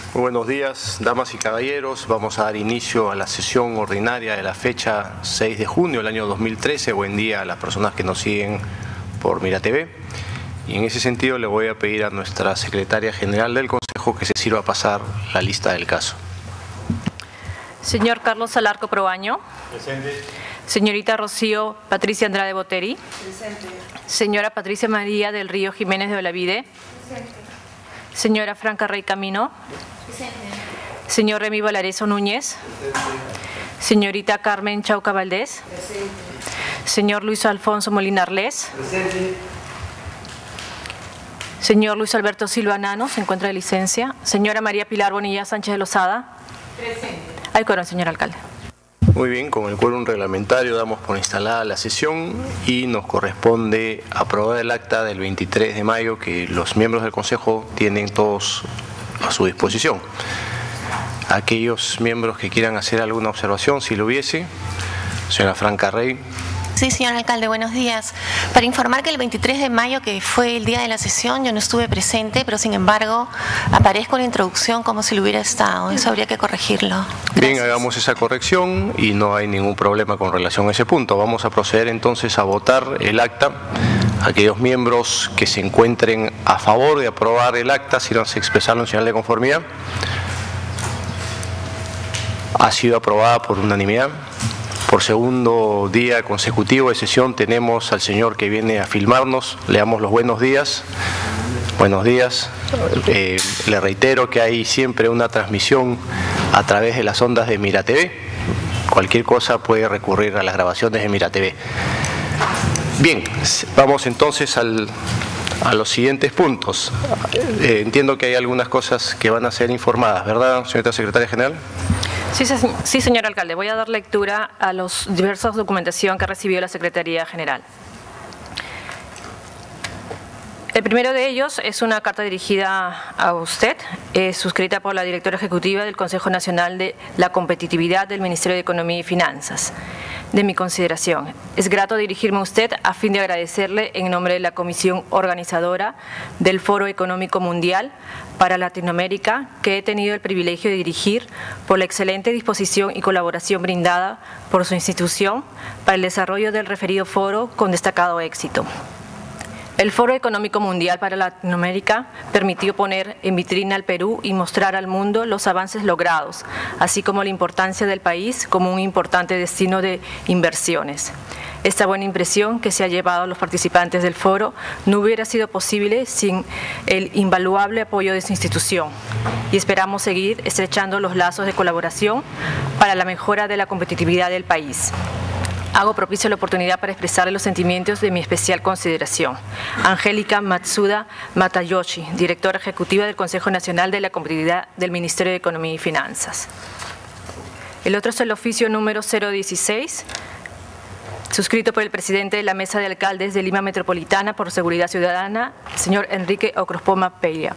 Muy buenos días, damas y caballeros. Vamos a dar inicio a la sesión ordinaria de la fecha 6 de junio del año 2013. Buen día a las personas que nos siguen por Mira TV. Y en ese sentido le voy a pedir a nuestra secretaria general del Consejo que se sirva a pasar la lista del caso. Señor Carlos Alarco Proaño. Presente. Señorita Rocío Patricia Andrade Boteri. Presente. Señora Patricia María del Río Jiménez de Olavide. Presente. Señora Franca Rey Camino. Presente. Señor Remy Valareso Núñez. Presente. Señorita Carmen Chauca Valdés. Presente. Señor Luis Alfonso Molina Arlés. Presente. Señor Luis Alberto Silva Nano, se encuentra de licencia. Señora María Pilar Bonilla Sánchez de Lozada. Presente. Hay quórum, señor alcalde. Muy bien, con el quórum reglamentario damos por instalada la sesión y nos corresponde aprobar el acta del 23 de mayo que los miembros del Consejo tienen todos a su disposición. Aquellos miembros que quieran hacer alguna observación, si lo hubiese, señora Franca Rey. Sí, señor alcalde, buenos días. Para informar que el 23 de mayo, que fue el día de la sesión, yo no estuve presente, pero sin embargo aparezco en la introducción como si lo hubiera estado. Eso habría que corregirlo. Gracias. Bien, hagamos esa corrección y no hay ningún problema con relación a ese punto. Vamos a proceder entonces a votar el acta. Aquellos miembros que se encuentren a favor de aprobar el acta, sírvanse a expresarlo en señal de conformidad. Ha sido aprobada por unanimidad. Por segundo día consecutivo de sesión tenemos al señor que viene a filmarnos. Le damos los buenos días. Buenos días. Le reitero que hay siempre una transmisión a través de las ondas de Mira TV. Cualquier cosa puede recurrir a las grabaciones de Mira TV. Bien, vamos entonces a los siguientes puntos. Entiendo que hay algunas cosas que van a ser informadas, ¿verdad, señorita secretaria general? Sí, señor alcalde. Voy a dar lectura a los diversas documentación que ha recibido la Secretaría General. El primero de ellos es una carta dirigida a usted, suscrita por la directora ejecutiva del Consejo Nacional de la Competitividad del Ministerio de Economía y Finanzas. De mi consideración, es grato dirigirme a usted a fin de agradecerle en nombre de la Comisión Organizadora del Foro Económico Mundial para Latinoamérica, que he tenido el privilegio de dirigir, por la excelente disposición y colaboración brindada por su institución para el desarrollo del referido foro con destacado éxito. El Foro Económico Mundial para Latinoamérica permitió poner en vitrina al Perú y mostrar al mundo los avances logrados, así como la importancia del país como un importante destino de inversiones. Esta buena impresión que se ha llevado a los participantes del foro no hubiera sido posible sin el invaluable apoyo de su institución y esperamos seguir estrechando los lazos de colaboración para la mejora de la competitividad del país. Hago propicio la oportunidad para expresarle los sentimientos de mi especial consideración. Angélica Matsuda Matayoshi, directora ejecutiva del Consejo Nacional de la Competitividad del Ministerio de Economía y Finanzas. El otro es el oficio número 016, suscrito por el presidente de la Mesa de Alcaldes de Lima Metropolitana por Seguridad Ciudadana, señor Enrique Ocrospoma Peya.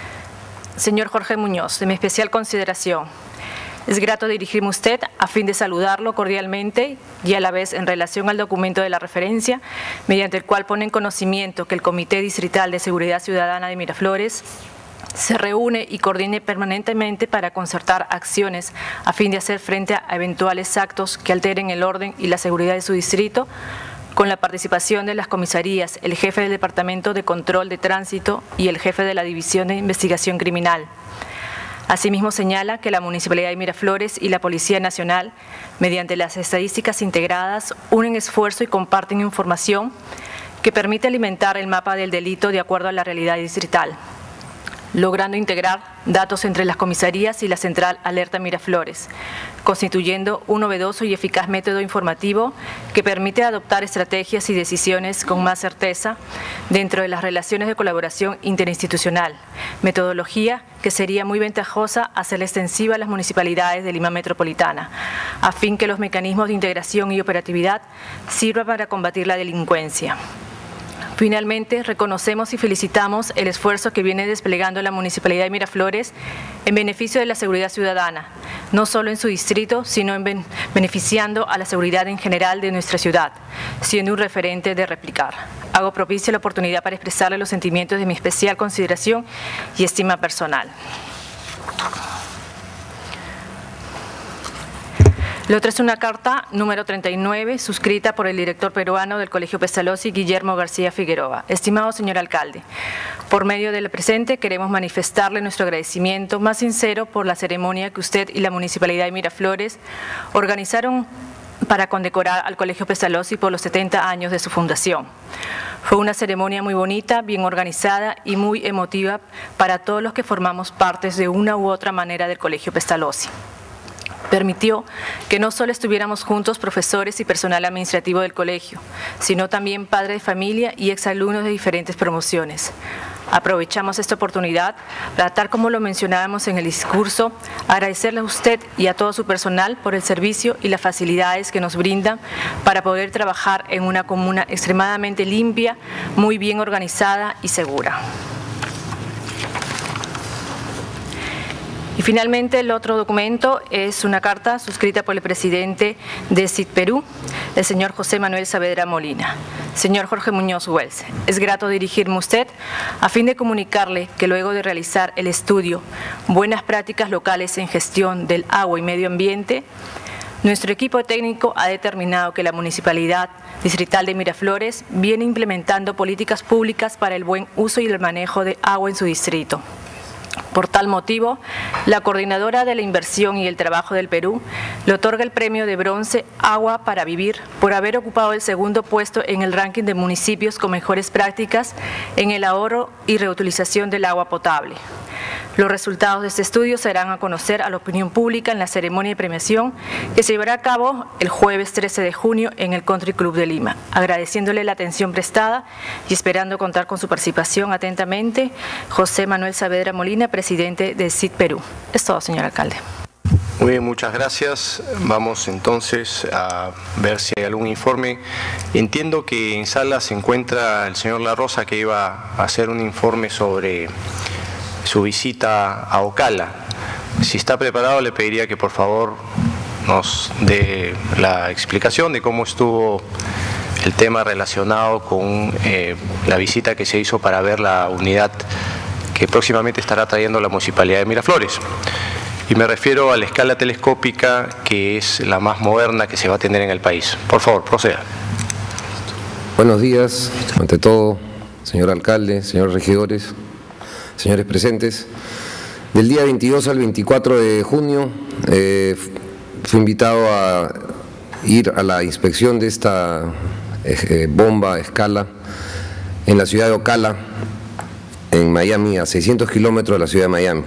Señor Jorge Muñoz, de mi especial consideración. Es grato dirigirme a usted a fin de saludarlo cordialmente y a la vez en relación al documento de la referencia, mediante el cual pone en conocimiento que el Comité Distrital de Seguridad Ciudadana de Miraflores se reúne y coordine permanentemente para concertar acciones a fin de hacer frente a eventuales actos que alteren el orden y la seguridad de su distrito, con la participación de las comisarías, el jefe del Departamento de Control de Tránsito y el jefe de la División de Investigación Criminal. Asimismo señala que la Municipalidad de Miraflores y la Policía Nacional, mediante las estadísticas integradas, unen esfuerzo y comparten información que permite alimentar el mapa del delito de acuerdo a la realidad distrital, logrando integrar datos entre las comisarías y la Central Alerta Miraflores, constituyendo un novedoso y eficaz método informativo que permite adoptar estrategias y decisiones con más certeza dentro de las relaciones de colaboración interinstitucional, metodología que sería muy ventajosa hacerla extensiva a las municipalidades de Lima Metropolitana, a fin que los mecanismos de integración y operatividad sirvan para combatir la delincuencia. Finalmente, reconocemos y felicitamos el esfuerzo que viene desplegando la Municipalidad de Miraflores en beneficio de la seguridad ciudadana, no solo en su distrito, sino beneficiando a la seguridad en general de nuestra ciudad, siendo un referente de replicar. Hago propicia la oportunidad para expresarle los sentimientos de mi especial consideración y estima personal. La otra es una carta número 39, suscrita por el director peruano del Colegio Pestalozzi, Guillermo García Figueroa. Estimado señor alcalde, por medio del presente queremos manifestarle nuestro agradecimiento más sincero por la ceremonia que usted y la Municipalidad de Miraflores organizaron para condecorar al Colegio Pestalozzi por los 70 años de su fundación. Fue una ceremonia muy bonita, bien organizada y muy emotiva para todos los que formamos partes de una u otra manera del Colegio Pestalozzi. Permitió que no solo estuviéramos juntos profesores y personal administrativo del colegio, sino también padres de familia y exalumnos de diferentes promociones. Aprovechamos esta oportunidad para, tal como lo mencionábamos en el discurso, agradecerle a usted y a todo su personal por el servicio y las facilidades que nos brindan para poder trabajar en una comuna extremadamente limpia, muy bien organizada y segura. Y finalmente el otro documento es una carta suscrita por el presidente de CIT Perú, el señor José Manuel Saavedra Molina. Señor Jorge Muñoz Wells, es grato dirigirme a usted a fin de comunicarle que luego de realizar el estudio Buenas prácticas locales en gestión del agua y medio ambiente, nuestro equipo técnico ha determinado que la Municipalidad Distrital de Miraflores viene implementando políticas públicas para el buen uso y el manejo de agua en su distrito. Por tal motivo, la Coordinadora de la Inversión y el Trabajo del Perú le otorga el premio de bronce Agua para Vivir por haber ocupado el segundo puesto en el ranking de municipios con mejores prácticas en el ahorro y reutilización del agua potable. Los resultados de este estudio se darán a conocer a la opinión pública en la ceremonia de premiación que se llevará a cabo el jueves 13 de junio en el Country Club de Lima. Agradeciéndole la atención prestada y esperando contar con su participación atentamente, José Manuel Saavedra Molina, presidente de CIT Perú. Es todo, señor alcalde. Muy bien, muchas gracias. Vamos entonces a ver si hay algún informe. Entiendo que en sala se encuentra el señor La Rosa, que iba a hacer un informe sobre su visita a Ocala. Si está preparado, le pediría que por favor nos dé la explicación de cómo estuvo el tema relacionado con la visita que se hizo para ver la unidad que próximamente estará trayendo la Municipalidad de Miraflores. Y me refiero a la escala telescópica, que es la más moderna que se va a tener en el país. Por favor, proceda. Buenos días, ante todo, señor alcalde, señores regidores, señores presentes. Del día 22 al 24 de junio fui invitado a ir a la inspección de esta bomba a escala en la ciudad de Ocala, en Miami, a 600 kilómetros de la ciudad de Miami.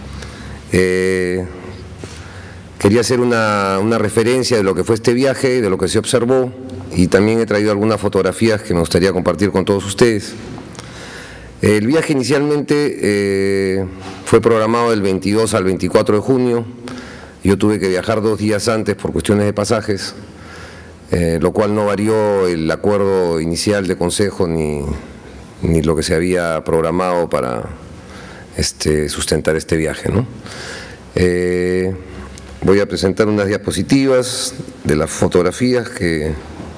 Quería hacer una referencia de lo que fue este viaje, de lo que se observó, y también he traído algunas fotografías que me gustaría compartir con todos ustedes. El viaje inicialmente fue programado del 22 al 24 de junio. Yo tuve que viajar 2 días antes por cuestiones de pasajes, lo cual no varió el acuerdo inicial de consejo ni lo que se había programado para sustentar este viaje, ¿no? Voy a presentar unas diapositivas de las fotografías que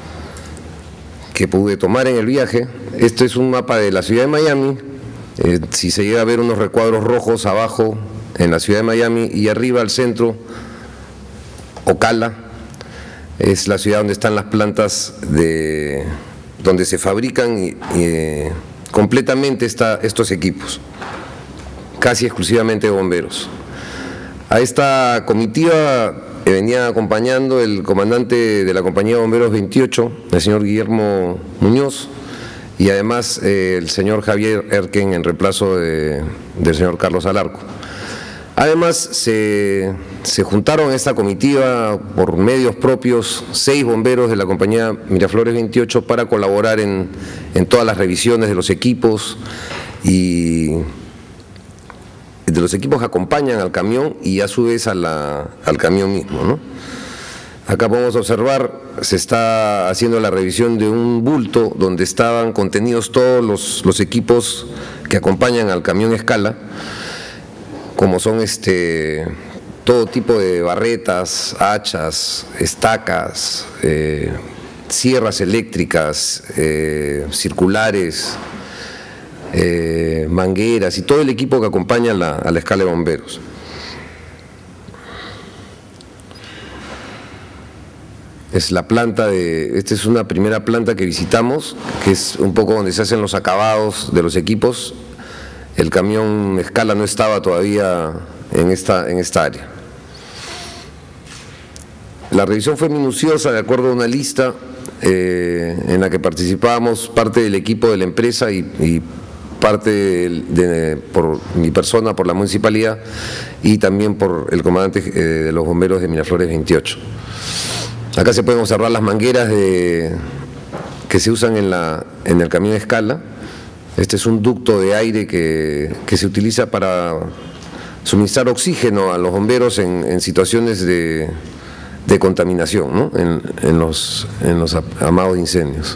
pude tomar en el viaje. Este es un mapa de la ciudad de Miami. Si se llega a ver unos recuadros rojos abajo en la ciudad de Miami y arriba al centro, Ocala, es la ciudad donde están las plantas donde se fabrican completamente estos equipos, casi exclusivamente de bomberos. A esta comitiva venía acompañando el comandante de la compañía de bomberos 28, el señor Guillermo Muñoz, y además el señor Javier Erken en reemplazo del señor Carlos Alarco. Además se juntaron a esta comitiva por medios propios 6 bomberos de la compañía Miraflores 28 para colaborar en todas las revisiones de los equipos y de los equipos que acompañan al camión y a su vez al camión mismo, ¿no? Acá podemos observar, se está haciendo la revisión de un bulto donde estaban contenidos todos los equipos que acompañan al camión escala, como son todo tipo de barretas, hachas, estacas, sierras eléctricas, circulares, mangueras y todo el equipo que acompaña a la escala de bomberos. es la planta esta es una primera planta que visitamos, que es un poco donde se hacen los acabados de los equipos. El camión escala no estaba todavía en esta área. La revisión fue minuciosa de acuerdo a una lista en la que participábamos parte del equipo de la empresa y parte por mi persona, por la municipalidad y también por el comandante de los bomberos de Miraflores 28. Acá se pueden observar las mangueras que se usan en el camión escala. Este es un ducto de aire que se utiliza para suministrar oxígeno a los bomberos en situaciones de contaminación, ¿no? en los amados incendios.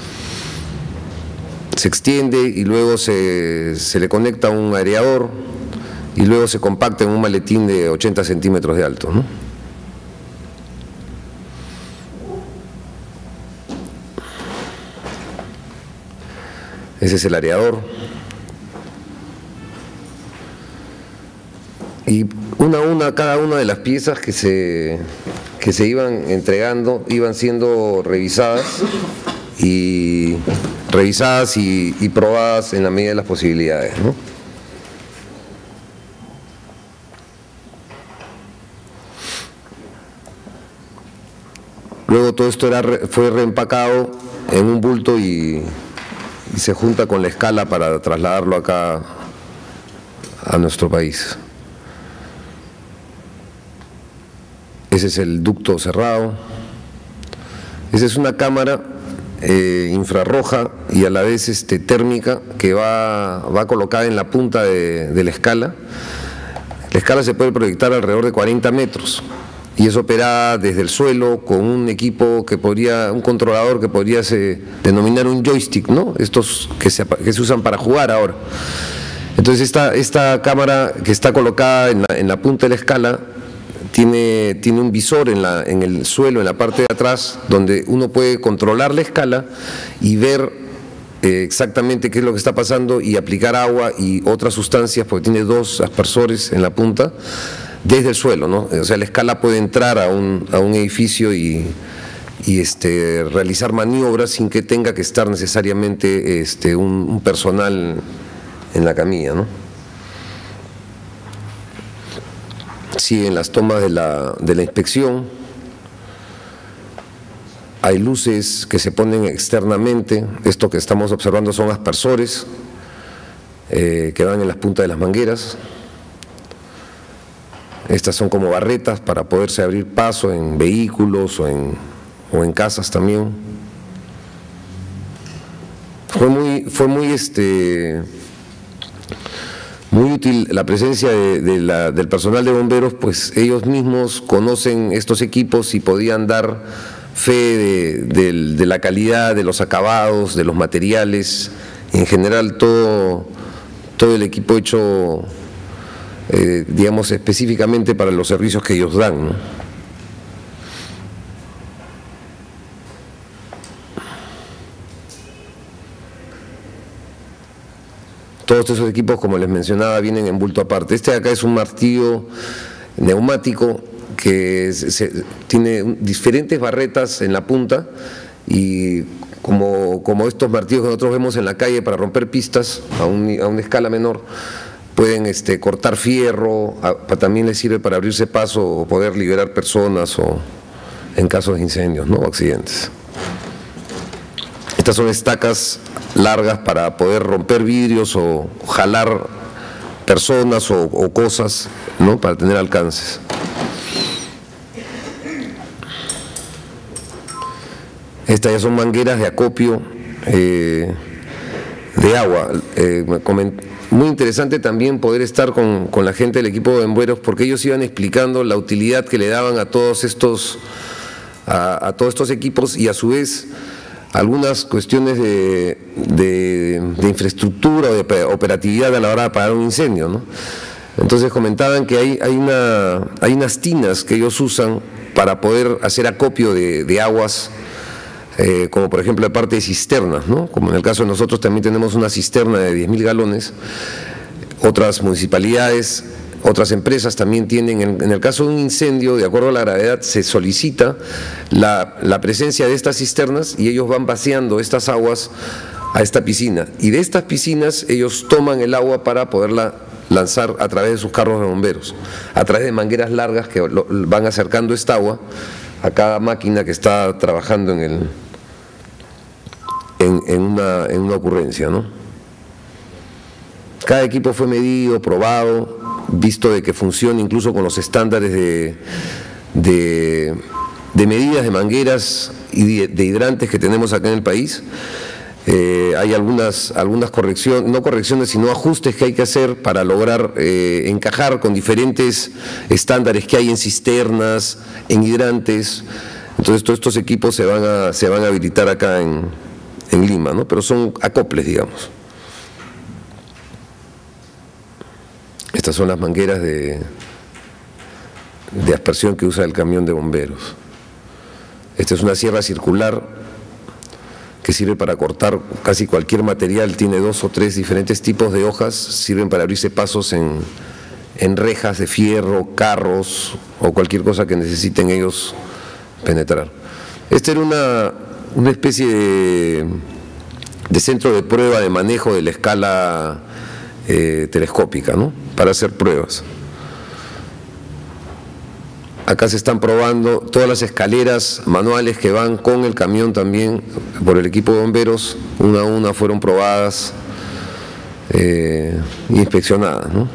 Se extiende y luego se le conecta un aireador y luego se compacta en un maletín de 80 centímetros de alto, ¿no? Ese es el aireador. Y cada una de las piezas que se iban entregando iban siendo revisadas y probadas en la medida de las posibilidades, ¿no? Luego todo esto fue reempacado en un bulto y se junta con la escala para trasladarlo acá a nuestro país. Ese es el ducto cerrado. Esa es una cámara infrarroja y a la vez térmica que va colocada en la punta de la escala. La escala se puede proyectar alrededor de 40 metros y es operada desde el suelo con un equipo un controlador que podría denominar un joystick, ¿no? Estos que se usan para jugar ahora. Entonces esta cámara que está colocada en la punta de la escala tiene un visor en el suelo, en la parte de atrás, donde uno puede controlar la escala y ver exactamente qué es lo que está pasando y aplicar agua y otras sustancias, porque tiene dos aspersores en la punta, desde el suelo, ¿no? O sea, la escala puede entrar a un edificio y realizar maniobras sin que tenga que estar necesariamente un personal en la camilla, ¿no? Sí, en las tomas de la inspección hay luces que se ponen externamente. Esto que estamos observando son aspersores que van en las puntas de las mangueras. Estas son como barretas para poderse abrir paso en vehículos o en casas también. Fue muy útil la presencia del personal de bomberos, pues ellos mismos conocen estos equipos y podían dar fe de la calidad, de los acabados, de los materiales, en general todo el equipo hecho, digamos, específicamente para los servicios que ellos dan, ¿no? Todos esos equipos, como les mencionaba, vienen en bulto aparte. Este de acá es un martillo neumático que tiene diferentes barretas en la punta y como estos martillos que nosotros vemos en la calle para romper pistas a una escala menor, pueden cortar fierro, también les sirve para abrirse paso o poder liberar personas o en casos de incendios, ¿no? O accidentes. Estas son estacas largas para poder romper vidrios o jalar personas o cosas, ¿no? Para tener alcances. Estas ya son mangueras de acopio de agua. Muy interesante también poder estar con la gente del equipo de bomberos, porque ellos iban explicando la utilidad que le daban a todos estos equipos y a su vez algunas cuestiones de infraestructura o de operatividad a la hora de apagar un incendio, ¿no? Entonces comentaban que hay unas tinas que ellos usan para poder hacer acopio de aguas, como por ejemplo la parte de cisternas, ¿no? Como en el caso de nosotros también tenemos una cisterna de 10.000 galones, otras municipalidades otras empresas también tienen, en el caso de un incendio, de acuerdo a la gravedad, se solicita la presencia de estas cisternas y ellos van vaciando estas aguas a esta piscina. Y de estas piscinas ellos toman el agua para poderla lanzar a través de sus carros de bomberos, a través de mangueras largas que van acercando esta agua a cada máquina que está trabajando en una ocurrencia, ¿no? Cada equipo fue medido, probado, visto de que funciona incluso con los estándares de medidas de mangueras y de hidrantes que tenemos acá en el país. Hay algunas correcciones, no correcciones, sino ajustes que hay que hacer para lograr encajar con diferentes estándares que hay en cisternas, en hidrantes. Entonces todos estos equipos se van a habilitar acá en Lima, ¿no? Pero son acoples, digamos. Estas son las mangueras de aspersión que usa el camión de bomberos. Esta es una sierra circular que sirve para cortar casi cualquier material, tiene 2 o 3 diferentes tipos de hojas, sirven para abrirse pasos en rejas de fierro, carros o cualquier cosa que necesiten ellos penetrar. Esta era una especie de centro de prueba de manejo de la escala telescópica, ¿no? Para hacer pruebas. Acá se están probando todas las escaleras manuales que van con el camión también por el equipo de bomberos, una a una fueron probadas e inspeccionadas, ¿no?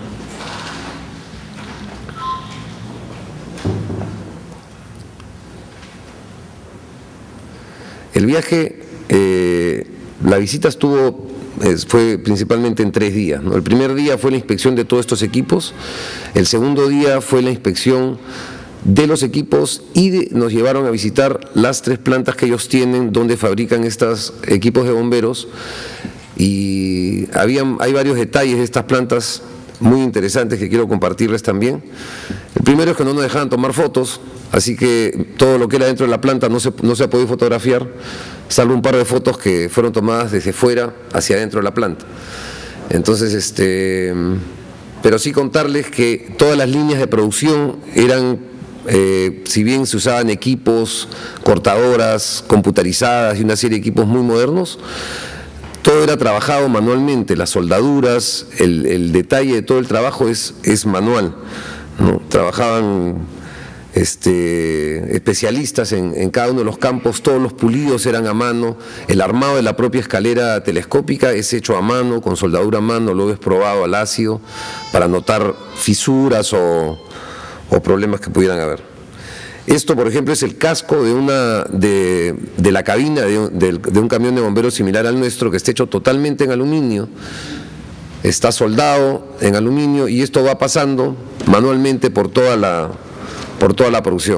El viaje, la visita fue principalmente en 3 días, ¿no? El primer día fue la inspección de todos estos equipos, el segundo día fue la inspección de los equipos y nos llevaron a visitar las 3 plantas que ellos tienen donde fabrican estos equipos de bomberos, y hay varios detalles de estas plantas muy interesantes que quiero compartirles también. El primero es que no nos dejaban tomar fotos, así que todo lo que era dentro de la planta no se ha podido fotografiar, salvo un par de fotos que fueron tomadas desde fuera hacia adentro de la planta. Entonces, pero sí contarles que todas las líneas de producción eran, si bien se usaban equipos, cortadoras, computarizadas y una serie de equipos muy modernos, todo era trabajado manualmente, las soldaduras, el detalle de todo el trabajo es manual, ¿no? Trabajaban especialistas en cada uno de los campos, todos los pulidos eran a mano, el armado de la propia escalera telescópica es hecho a mano, con soldadura a mano, luego es probado al ácido para notar fisuras o problemas que pudieran haber. Esto, por ejemplo, es el casco de la cabina de un camión de bomberos similar al nuestro, que está hecho totalmente en aluminio, está soldado en aluminio y esto va pasando manualmente por toda la producción.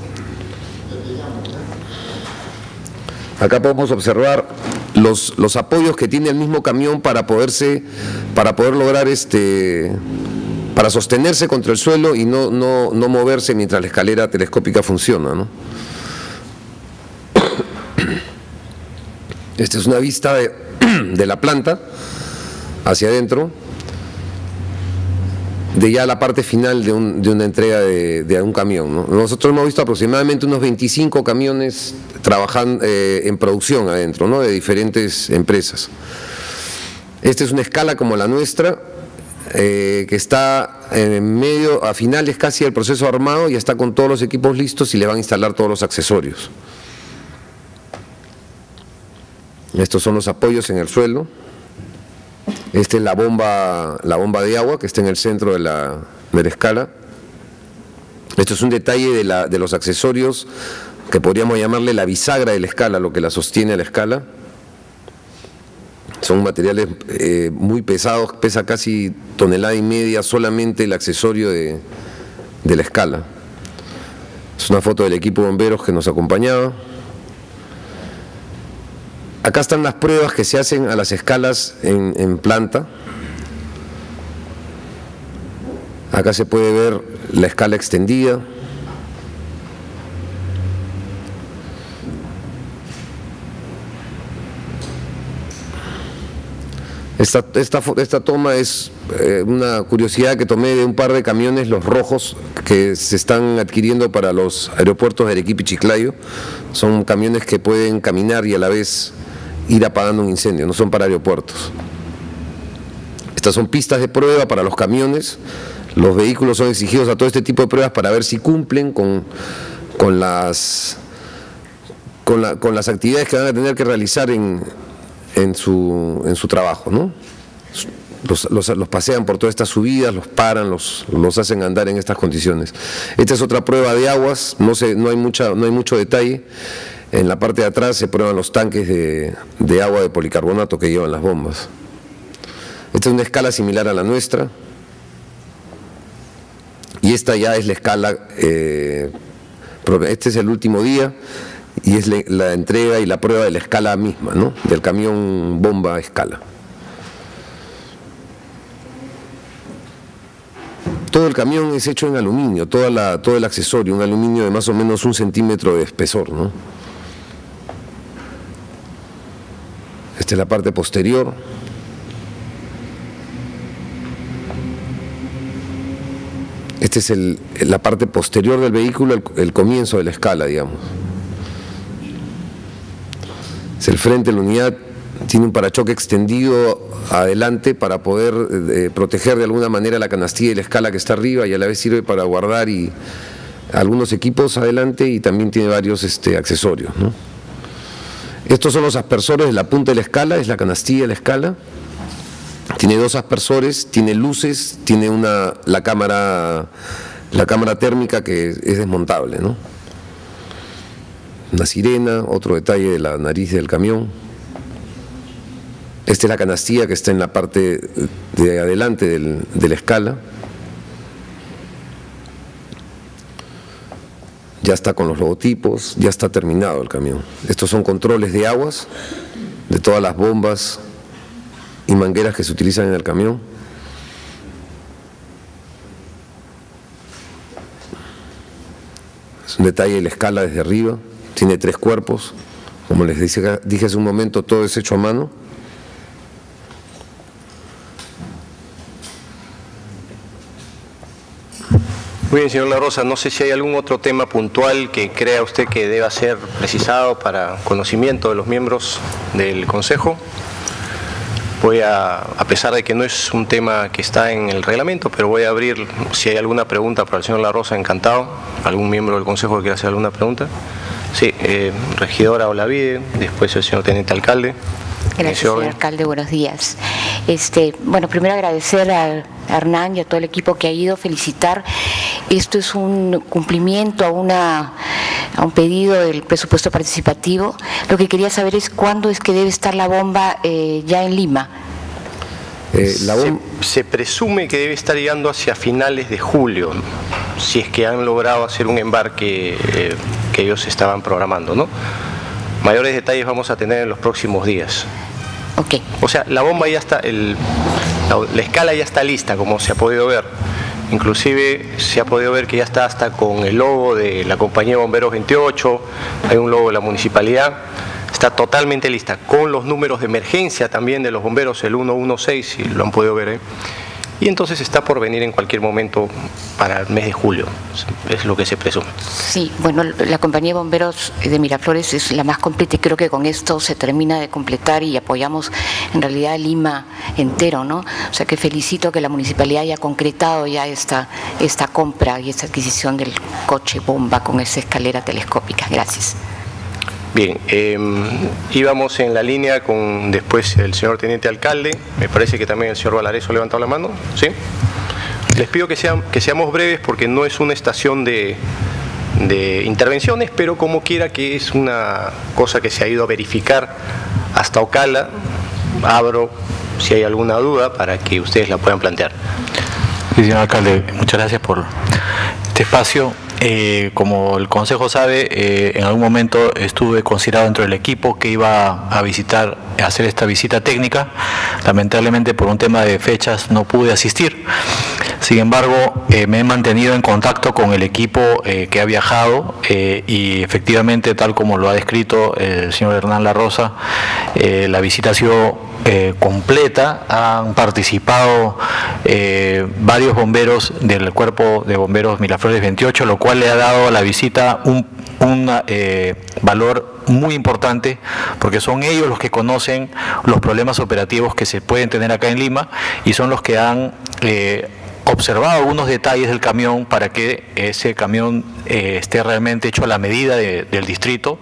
Acá podemos observar los apoyos que tiene el mismo camión para poder lograr para sostenerse contra el suelo y no moverse mientras la escalera telescópica funciona, ¿no? Esta es una vista de la planta hacia adentro, de ya la parte final de una entrega de un camión, ¿no? Nosotros hemos visto aproximadamente unos 25 camiones trabajando en producción adentro, ¿no? De diferentes empresas. Esta es una escala como la nuestra, que está en medio, a finales casi del proceso armado, ya está con todos los equipos listos y le van a instalar todos los accesorios. Estos son los apoyos en el suelo. Esta es la bomba de agua que está en el centro de la escala. Esto es un detalle de los accesorios que podríamos llamarle la bisagra de la escala, lo que la sostiene a la escala. Son materiales muy pesados, pesa casi 1,5 toneladas solamente el accesorio de la escala. Es una foto del equipo de bomberos que nos acompañaba. Acá están las pruebas que se hacen a las escalas en planta. Acá se puede ver la escala extendida. Esta toma es una curiosidad que tomé de un par de camiones, los rojos, que se están adquiriendo para los aeropuertos de Arequipa y Chiclayo. Son camiones que pueden caminar y a la vez ir apagando un incendio, no son para aeropuertos. Estas son pistas de prueba para los camiones. Los vehículos son exigidos a todo este tipo de pruebas para ver si cumplen con las actividades que van a tener que realizar en su trabajo, ¿no? Los pasean por todas estas subidas, los paran, los hacen andar en estas condiciones. Esta es otra prueba de aguas, no hay mucho detalle. En la parte de atrás se prueban los tanques de agua de policarbonato que llevan las bombas. Esta es una escala similar a la nuestra. Y esta ya es la escala, este es el último día y es la entrega y la prueba de la escala misma, ¿no? Del camión bomba a escala. Todo el camión es hecho en aluminio, todo el accesorio, un aluminio de más o menos 1 centímetro de espesor, ¿no? Esta es la parte posterior. Esta es la parte posterior del vehículo, el comienzo de la escala, digamos. Es el frente de la unidad, tiene un parachoque extendido adelante para poder proteger de alguna manera la canastilla y la escala que está arriba, y a la vez sirve para guardar algunos equipos adelante, y también tiene varios accesorios, ¿no? Estos son los aspersores de la punta de la escala, es la canastilla de la escala. Tiene 2 aspersores, tiene luces, tiene la cámara térmica que es desmontable, ¿no? Una sirena, otro detalle de la nariz del camión. Esta es la canastilla que está en la parte de adelante de la escala. Ya está con los logotipos, ya está terminado el camión. Estos son controles de aguas, de todas las bombas y mangueras que se utilizan en el camión. Es un detalle de la escala desde arriba, tiene 3 cuerpos, como les dije hace un momento, todo es hecho a mano. Muy bien, señor La Rosa, no sé si hay algún otro tema puntual que crea usted que deba ser precisado para conocimiento de los miembros del Consejo. Voy a pesar de que no es un tema que está en el reglamento, pero voy a abrir, si hay alguna pregunta para el señor La Rosa, encantado. ¿Algún miembro del Consejo que quiera hacer alguna pregunta? Sí, regidora Olavide, después el señor teniente alcalde. Gracias, señor alcalde, buenos días. Bueno, primero agradecer a Hernán y a todo el equipo que ha ido, felicitar. Esto es un cumplimiento a un pedido del presupuesto participativo. Lo que quería saber es cuándo es que debe estar la bomba ya en Lima. Se presume que debe estar llegando hacia finales de julio, si es que han logrado hacer un embarque que ellos estaban programando, ¿no? Mayores detalles vamos a tener en los próximos días. Okay. O sea, la bomba ya está, la escala ya está lista, como se ha podido ver. Inclusive se ha podido ver que ya está hasta con el logo de la compañía de bomberos 28, hay un logo de la municipalidad, está totalmente lista, con los números de emergencia también de los bomberos, el 116, si lo han podido ver, y entonces está por venir en cualquier momento para el mes de julio, es lo que se presume. Sí, bueno, la compañía de bomberos de Miraflores es la más completa y creo que con esto se termina de completar y apoyamos en realidad a Lima entero, ¿no? O sea que felicito que la municipalidad haya concretado ya esta compra y esta adquisición del coche bomba con esa escalera telescópica. Gracias. Bien, íbamos en la línea con después el señor teniente alcalde, me parece que también el señor Valareso ha levantado la mano, ¿sí? Les pido que seamos breves porque no es una estación de intervenciones, pero como quiera que es una cosa que se ha ido a verificar hasta Ocala, abro si hay alguna duda para que ustedes la puedan plantear. Sí, señor alcalde, muchas gracias por este espacio. Como el Consejo sabe, en algún momento estuve considerado dentro del equipo que iba a hacer esta visita técnica. Lamentablemente por un tema de fechas no pude asistir. Sin embargo, me he mantenido en contacto con el equipo que ha viajado y efectivamente, tal como lo ha descrito el señor Hernán La Rosa, la visita ha sido completa. Han participado varios bomberos del Cuerpo de Bomberos Miraflores 28, lo cual le ha dado a la visita un valor muy importante, porque son ellos los que conocen los problemas operativos que se pueden tener acá en Lima y son los que han observado algunos detalles del camión para que ese camión esté realmente hecho a la medida del distrito.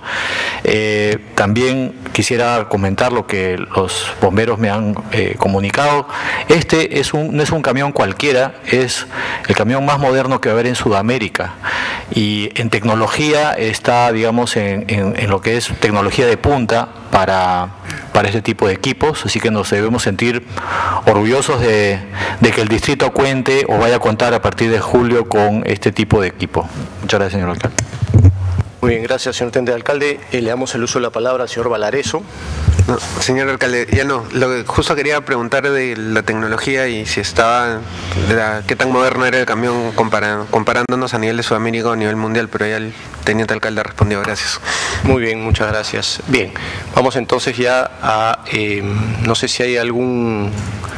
También quisiera comentar lo que los bomberos me han comunicado. Este no es un camión cualquiera, es el camión más moderno que va a haber en Sudamérica y en tecnología está, digamos, en lo que es tecnología de punta para este tipo de equipos, así que nos debemos sentir orgullosos de que el distrito cuente o vaya a contar a partir de julio con este tipo de equipo. Muchas gracias, señor alcalde. Muy bien, gracias, señor teniente alcalde. Le damos el uso de la palabra al señor Valareso. No, señor alcalde, ya no. Lo que justo quería preguntar de la tecnología y si estaba, qué tan moderno era el camión comparándonos a nivel de Sudamérica o a nivel mundial, pero ya el teniente alcalde respondió. Gracias. Muy bien, muchas gracias. Bien, vamos entonces ya a, no sé si hay algún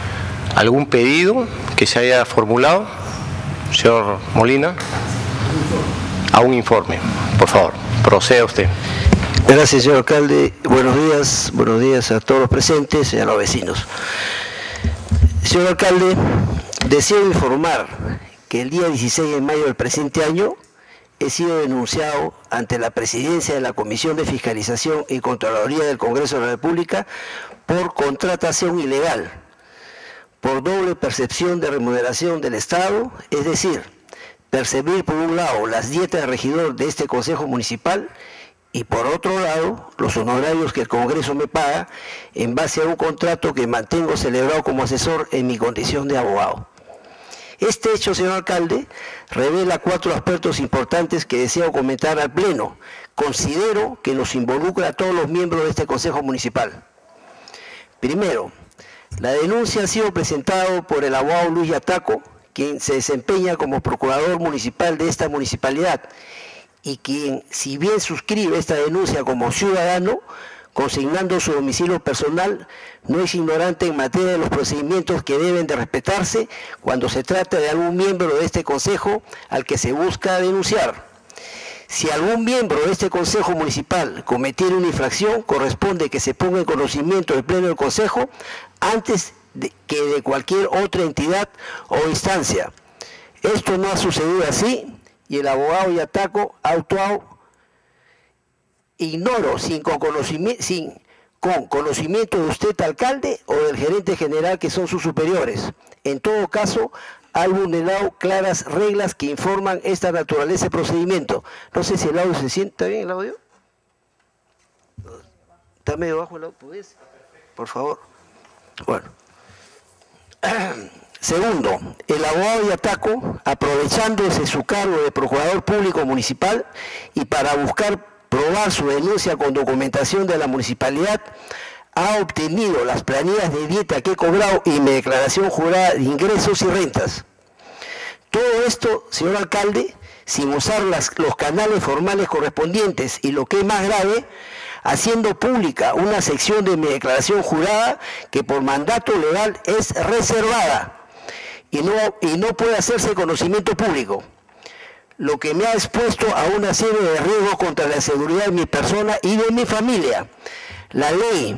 pedido que se haya formulado. Señor Molina, a un informe, por favor, proceda usted. Gracias, señor alcalde. Buenos días a todos los presentes y a los vecinos. Señor alcalde, deseo informar que el día 16 de mayo del presente año he sido denunciado ante la presidencia de la Comisión de Fiscalización y Contraloría del Congreso de la República por contratación ilegal, por doble percepción de remuneración del Estado, es decir, percibir por un lado las dietas de regidor de este Consejo Municipal y por otro lado los honorarios que el Congreso me paga en base a un contrato que mantengo celebrado como asesor en mi condición de abogado. Este hecho, señor alcalde, revela 4 aspectos importantes que deseo comentar al Pleno. Considero que nos involucra a todos los miembros de este Consejo Municipal. Primero, la denuncia ha sido presentada por el abogado Luis Yataco, quien se desempeña como procurador municipal de esta municipalidad y quien, si bien suscribe esta denuncia como ciudadano, consignando su domicilio personal, no es ignorante en materia de los procedimientos que deben de respetarse cuando se trata de algún miembro de este Consejo al que se busca denunciar. Si algún miembro de este Consejo Municipal cometiera una infracción, corresponde que se ponga en conocimiento del Pleno del Consejo antes que de cualquier otra entidad o instancia. Esto no ha sucedido así y el abogado Yataco ha actuado, ignoro, con conocimiento de usted, alcalde, o del gerente general, que son sus superiores. En todo caso, ha vulnerado claras reglas que informan esta naturaleza de procedimiento. No sé si el audio se siente. ¿Está bien el audio? ¿Está medio bajo el audio? ¿Puedes? Por favor. Bueno. Segundo, el abogado Yataco, aprovechándose su cargo de procurador público municipal y para buscar probar su denuncia con documentación de la municipalidad, ha obtenido las planillas de dieta que he cobrado y mi declaración jurada de ingresos y rentas. Todo esto, señor alcalde, sin usar los canales formales correspondientes y, lo que es más grave, haciendo pública una sección de mi declaración jurada que por mandato legal es reservada y no puede hacerse conocimiento público, lo que me ha expuesto a una serie de riesgos contra la seguridad de mi persona y de mi familia. La ley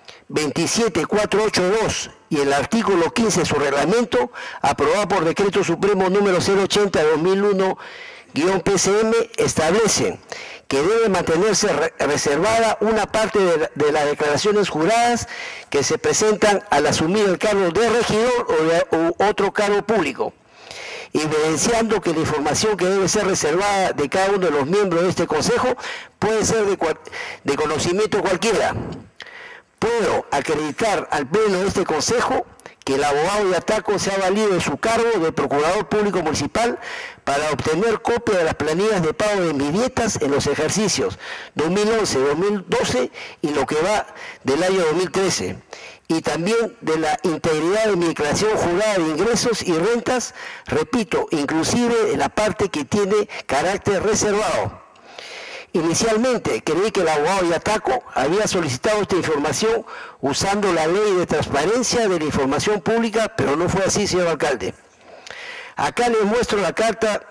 27482 y el artículo 15 de su reglamento, aprobado por decreto supremo número 080-2001-PCM, establece que debe mantenerse reservada una parte de las declaraciones juradas que se presentan al asumir el cargo de regidor o otro cargo público, evidenciando que la información que debe ser reservada de cada uno de los miembros de este Consejo puede ser de conocimiento cualquiera. Puedo acreditar al Pleno de este Consejo que el abogado Yataco se ha valido de su cargo de Procurador Público Municipal para obtener copia de las planillas de pago de mis dietas en los ejercicios 2011, 2012 y lo que va del año 2013, y también de la integridad de mi declaración jurada de ingresos y rentas, repito, inclusive en la parte que tiene carácter reservado. Inicialmente creí que el abogado Yataco había solicitado esta información usando la ley de transparencia de la información pública, pero no fue así, señor alcalde. Acá les muestro la carta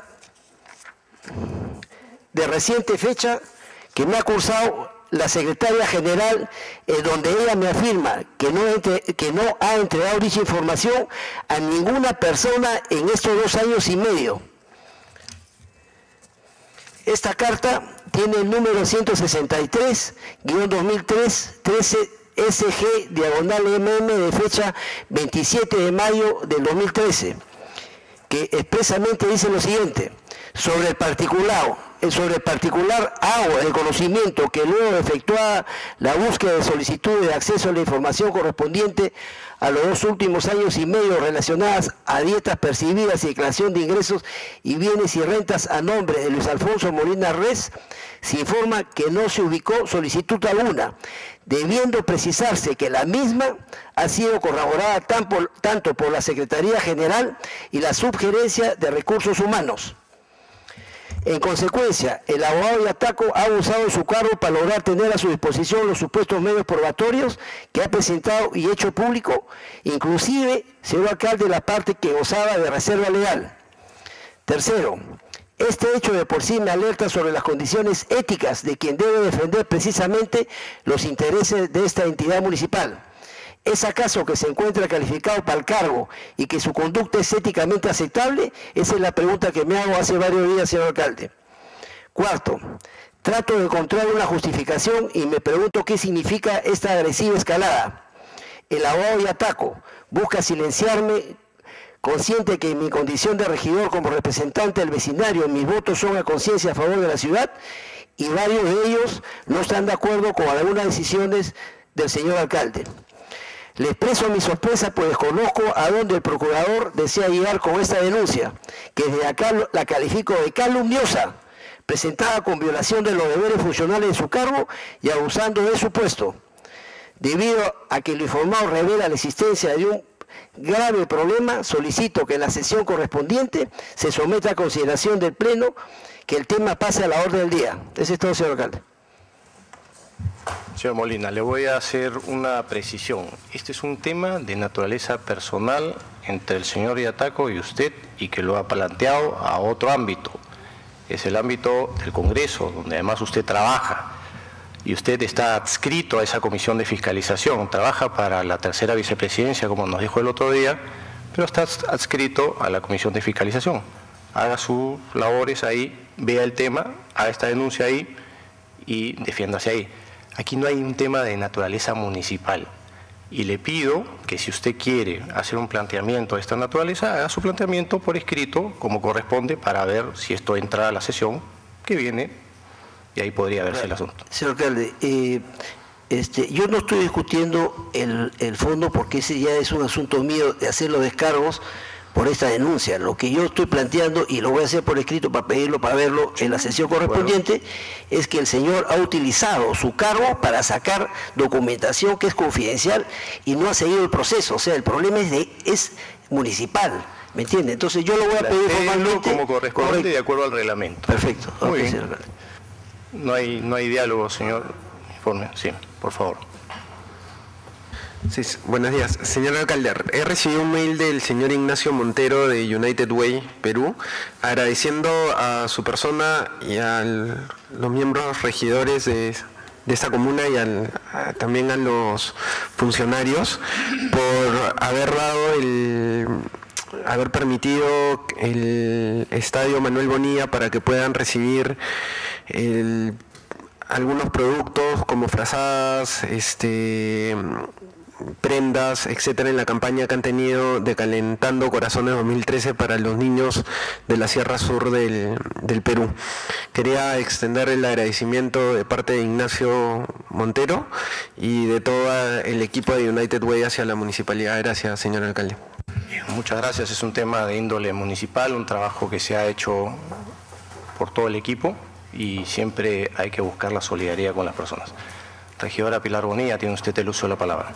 de reciente fecha que me ha cursado la secretaria general, donde ella me afirma que no ha entregado dicha información a ninguna persona en estos 2 años y medio. Esta carta tiene el número 163-2003-13 SG/MM de fecha 27 de mayo del 2013, que expresamente dice lo siguiente: sobre el particular hago el conocimiento que luego de efectuada la búsqueda de solicitudes de acceso a la información correspondiente a los 2 últimos años y medio relacionadas a dietas percibidas y declaración de ingresos y bienes y rentas a nombre de Luis Alfonso Molina Res, se informa que no se ubicó solicitud alguna, debiendo precisarse que la misma ha sido corroborada tanto por la Secretaría General y la Subgerencia de Recursos Humanos. En consecuencia, el abogado Yataco ha usado de su cargo para lograr tener a su disposición los supuestos medios probatorios que ha presentado y hecho público, inclusive, señor alcalde, la parte que gozaba de reserva legal. Tercero, este hecho de por sí me alerta sobre las condiciones éticas de quien debe defender precisamente los intereses de esta entidad municipal. ¿Es acaso que se encuentra calificado para el cargo y que su conducta es éticamente aceptable? Esa es la pregunta que me hago hace varios días, señor alcalde. Cuarto, trato de encontrar una justificación y me pregunto qué significa esta agresiva escalada. El abogado Yataco busca silenciarme, consciente que en mi condición de regidor como representante del vecindario, mis votos son a conciencia a favor de la ciudad y varios de ellos no están de acuerdo con algunas decisiones del señor alcalde. Le expreso mi sorpresa, pues desconozco a dónde el procurador desea llegar con esta denuncia, que desde acá la califico de calumniosa, presentada con violación de los deberes funcionales de su cargo y abusando de su puesto. Debido a que lo informado revela la existencia de un grave problema, solicito que en la sesión correspondiente se someta a consideración del Pleno que el tema pase a la orden del día. Ese es todo, señor alcalde. Señor Molina, le voy a hacer una precisión. Este es un tema de naturaleza personal entre el señor Yataco y usted y que lo ha planteado a otro ámbito. Es el ámbito del Congreso, donde además usted trabaja y usted está adscrito a esa comisión de fiscalización. Trabaja para la tercera vicepresidencia, como nos dijo el otro día, pero está adscrito a la comisión de fiscalización. Haga sus labores ahí, vea el tema, haga esta denuncia ahí y defiéndase ahí. Aquí no hay un tema de naturaleza municipal y le pido que si usted quiere hacer un planteamiento de esta naturaleza, haga su planteamiento por escrito como corresponde para ver si esto entra a la sesión que viene y ahí podría verse el asunto. Señor alcalde, yo no estoy discutiendo el fondo porque ese ya es un asunto mío de hacer los descargos por esta denuncia. Lo que yo estoy planteando, y lo voy a hacer por escrito para pedirlo, para verlo en la sesión correspondiente, es que el señor ha utilizado su cargo para sacar documentación que es confidencial y no ha seguido el proceso. O sea, el problema es municipal, ¿me entiende? Entonces yo lo voy a pedir formalmente. Como corresponde, de acuerdo al reglamento. Perfecto. Muy bien. Señor. No hay diálogo, señor. Informe. Sí, por favor. Sí, buenos días. Señor alcalde, he recibido un mail del señor Ignacio Montero de United Way, Perú, agradeciendo a su persona y a los miembros regidores de esta comuna y también a los funcionarios por haber permitido el Estadio Manuel Bonilla para que puedan recibir algunos productos como frazadas, prendas, etcétera, en la campaña que han tenido de Calentando Corazones 2013 para los niños de la Sierra Sur del Perú. Quería extender el agradecimiento de parte de Ignacio Montero y de todo el equipo de United Way hacia la municipalidad. Gracias, señor alcalde. Bien, muchas gracias. Es un tema de índole municipal, un trabajo que se ha hecho por todo el equipo y siempre hay que buscar la solidaridad con las personas. Regidora Pilar Bonilla, tiene usted el uso de la palabra.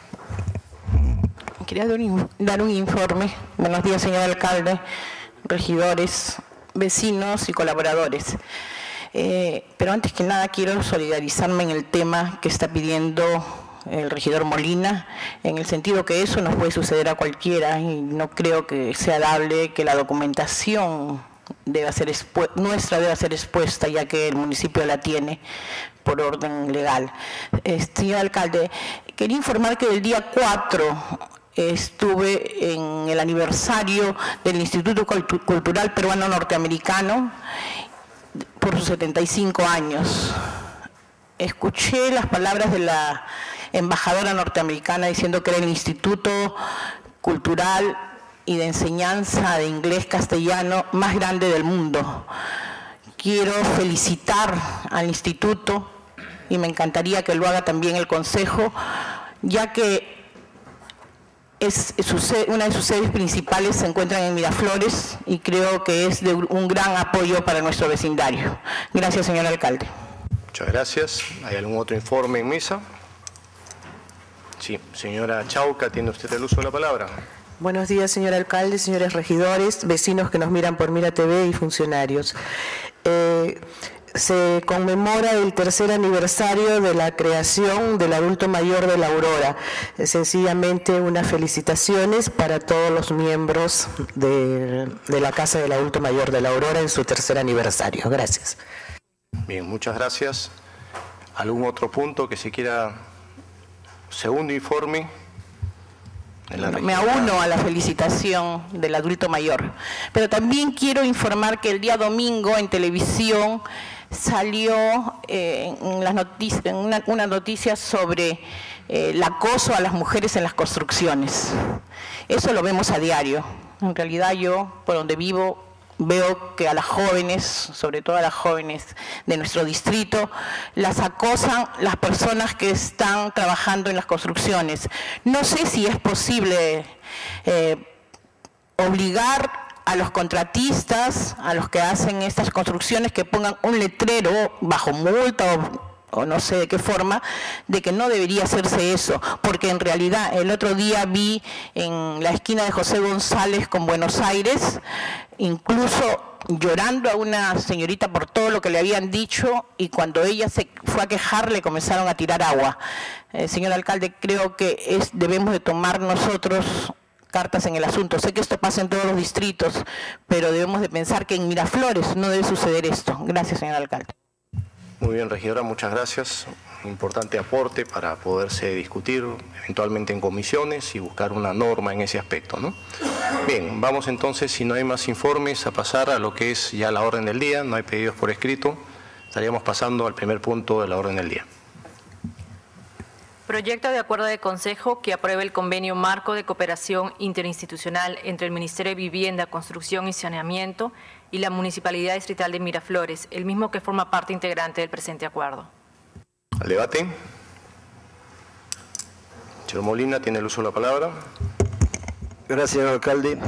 Quería dar un informe. Buenos días, señor alcalde, regidores, vecinos y colaboradores. Pero antes que nada quiero solidarizarme en el tema que está pidiendo el regidor Molina, en el sentido que eso nos puede suceder a cualquiera y no creo que sea dable que la documentación nuestra debe ser expuesta, ya que el municipio la tiene por orden legal. Señor alcalde, quería informar que el día 4 estuve en el aniversario del Instituto Cultural Peruano Norteamericano por sus 75 años. Escuché las palabras de la embajadora norteamericana diciendo que era el Instituto Cultural y de enseñanza de inglés castellano más grande del mundo. Quiero felicitar al instituto y me encantaría que lo haga también el Consejo, ya que una de sus sedes principales se encuentran en Miraflores y creo que es de un gran apoyo para nuestro vecindario. Gracias, señor alcalde. Muchas gracias. ¿Hay algún otro informe en mesa? Sí, señora Chauca, tiene usted el uso de la palabra. Buenos días, señor alcalde, señores regidores, vecinos que nos miran por Mira TV y funcionarios. Se conmemora el tercer aniversario de la creación del adulto mayor de la Aurora. Sencillamente unas felicitaciones para todos los miembros de la Casa del Adulto Mayor de la Aurora en su tercer aniversario. Gracias. Bien, muchas gracias. ¿Algún otro punto que se quiera? Segundo informe. Me auno a la felicitación del adulto mayor, pero también quiero informar que el día domingo en televisión salió en las noticias, una noticia sobre el acoso a las mujeres en las construcciones. Eso lo vemos a diario. En realidad yo, por donde vivo, veo que a las jóvenes, sobre todo a las jóvenes de nuestro distrito, las acosan las personas que están trabajando en las construcciones. No sé si es posible obligar a los contratistas, a los que hacen estas construcciones, que pongan un letrero bajo multa o no sé de qué forma, de que no debería hacerse eso, porque en realidad el otro día vi en la esquina de José González con Buenos Aires, incluso llorando a una señorita por todo lo que le habían dicho, y cuando ella se fue a quejar le comenzaron a tirar agua. Señor alcalde, creo que debemos de tomar nosotros cartas en el asunto. Sé que esto pasa en todos los distritos, pero debemos de pensar que en Miraflores no debe suceder esto. Gracias, señor alcalde. Muy bien, regidora, muchas gracias. Importante aporte para poderse discutir eventualmente en comisiones y buscar una norma en ese aspecto, ¿no? Bien, vamos entonces, si no hay más informes, a pasar a lo que es ya la orden del día. No hay pedidos por escrito. Estaríamos pasando al primer punto de la orden del día. Proyecto de acuerdo de Consejo que apruebe el convenio marco de cooperación interinstitucional entre el Ministerio de Vivienda, Construcción y Saneamiento y la Municipalidad Distrital de Miraflores, el mismo que forma parte integrante del presente acuerdo. Al debate. Señor Molina, tiene el uso de la palabra. Gracias, señor alcalde.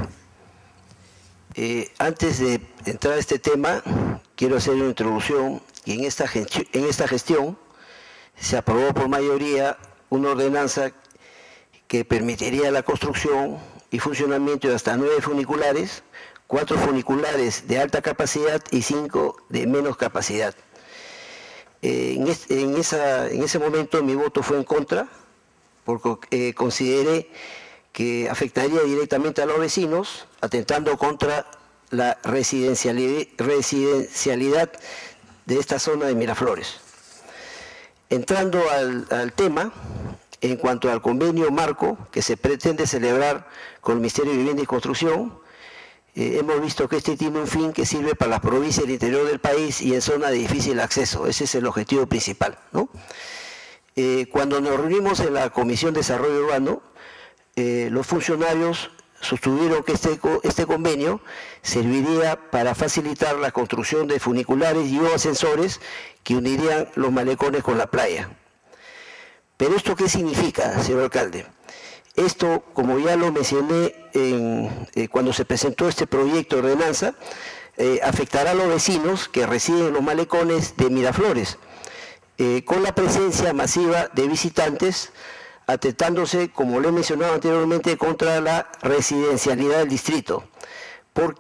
Antes de entrar a este tema, quiero hacer una introducción. Y en esta gestión se aprobó por mayoría una ordenanza que permitiría la construcción y funcionamiento de hasta 9 funiculares, 4 funiculares de alta capacidad y 5 de menos capacidad. En ese momento mi voto fue en contra, porque consideré que afectaría directamente a los vecinos, atentando contra la residencialidad de esta zona de Miraflores. Entrando al tema, en cuanto al convenio marco que se pretende celebrar con el Ministerio de Vivienda y Construcción, hemos visto que este tiene un fin que sirve para las provincias del interior del país y en zona de difícil acceso. Ese es el objetivo principal, ¿no? Cuando nos reunimos en la Comisión de Desarrollo Urbano, los funcionarios sostuvieron que este convenio serviría para facilitar la construcción de funiculares y o ascensores que unirían los malecones con la playa. ¿Pero esto qué significa, señor alcalde? Esto, como ya lo mencioné cuando se presentó este proyecto de ordenanza, afectará a los vecinos que residen en los malecones de Miraflores, con la presencia masiva de visitantes, atentándose, como lo he mencionado anteriormente, contra la residencialidad del distrito, porque